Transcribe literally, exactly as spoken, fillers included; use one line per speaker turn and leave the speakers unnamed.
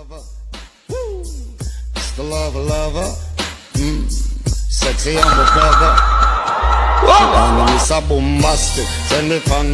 lover. Woo. It's the lover lover. Mm. Sexy undercover. Diamond is a bombastic. Send it from